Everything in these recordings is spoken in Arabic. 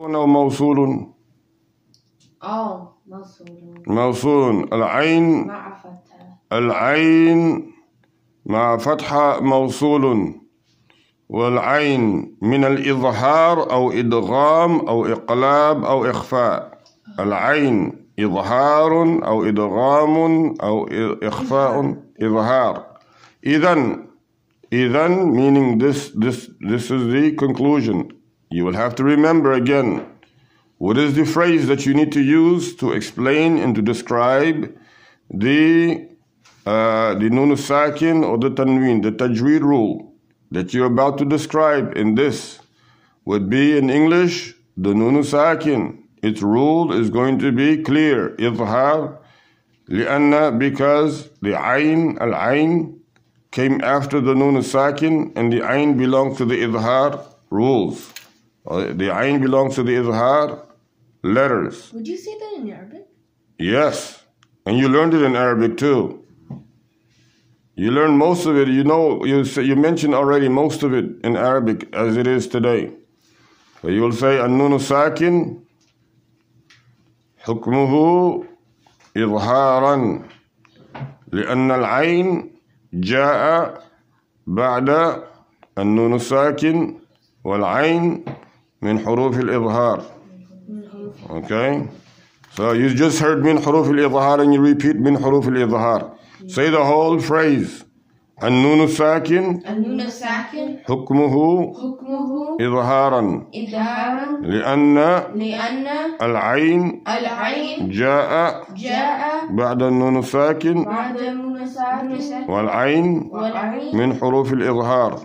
أو موصول؟ موصول. العين مع فتحة. العين مع فتحة موصول. والعين من الإظهار أو إدغام أو إقلاب أو إخفاء. العين إظهار أو إدغام أو إخفاء. إظهار. إذن meaning this is the conclusion. You will have to remember again what is the phrase that you need to use to explain and to describe the nun sakin or the tanween, the tajweed rule that you're about to describe in this would be in English, the nun sakin. Its rule is going to be clear. Izhar, li'anna, because the al-ayn came after the nun sakin, and the ayn belongs to the izhar rules. The ayn belongs to the izhar letters. Would you say that in Arabic? Yes, and you learned it in Arabic too. You learned most of it. You know, you mentioned already most of it in Arabic as it is today. So you will say an-nun sakin حكمه إظهارا لأن العين جاء بعد النون الساكن والعين من حروف الإظهار. Okay, so you just heard من حروف الإظهار and you repeat من حروف الإظهار. Say the whole phrase. النون الساكن حكمه إظهارا لأن العين جاء بعد النون الساكن والعين من حروف الإظهار.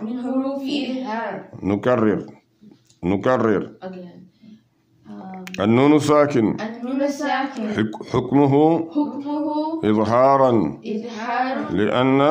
نكرر النون الساكن حكمه إظهارا لأن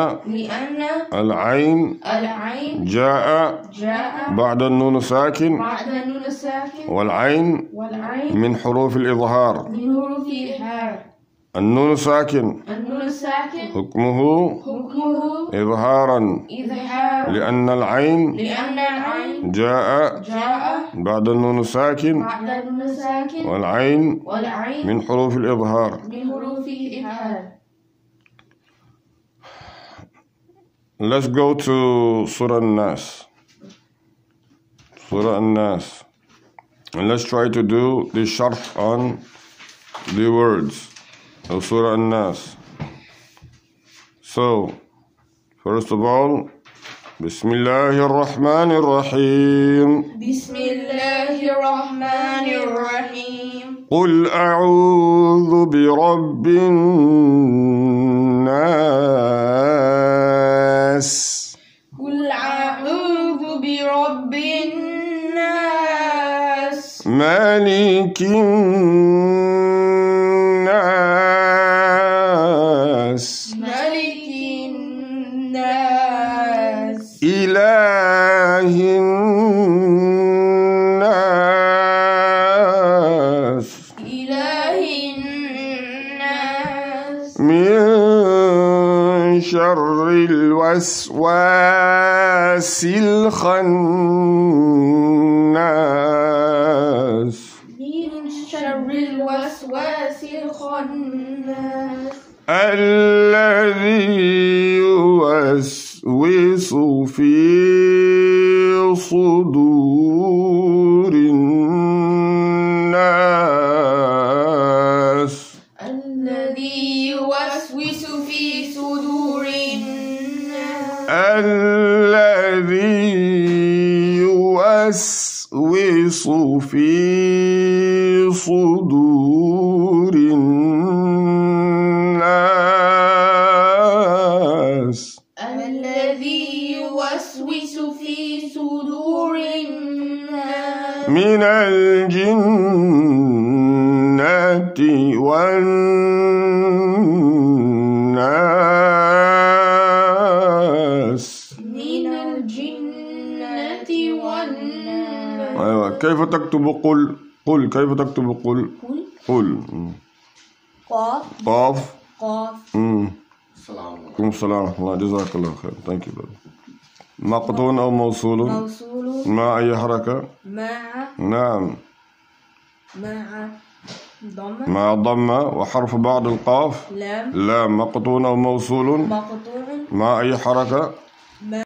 العين جاء بعد النون الساكن والعين من حروف الإظهار. النون الساكن حكمه إظهارا لأن العين جاء بعد النون الساكن والعين من حروف الإظهار. Let's go to Surah An-Nas. Surah An-Nas. And let's try to do the sharh on the words of Surah An-Nas. So, first of all, Bismillahir Rahmanir Rahim. Bismillahir Rahmanir Rahim. قل أعوذ برب الناس. قل أعوذ برب الناس. مالك الناس. ملك الناس. إله الناس. إله الناس. من شر الوسواس الخناس. من شر الوسواس الخناس. الذي يوسوس في صدور الناس. الذي يوسوس في صدور الناس. الذي يوسوس في صدور الناس. الذي يوسوس في صدور الناس. من الجنة والناس. من الجنة والناس. أيوة. كيف تكتب قل؟ قل كيف تكتب قل؟ قل قاف السلام عليكم. الله جزاك الله خير. Thank you brother. مقطون أو موصول؟ موصول. مع أي حركة؟ مع. نعم. مع ضمة مع ضمة. وحرف بعد القاف لام لام مقطون أو موصول مقطوع مع أي حركة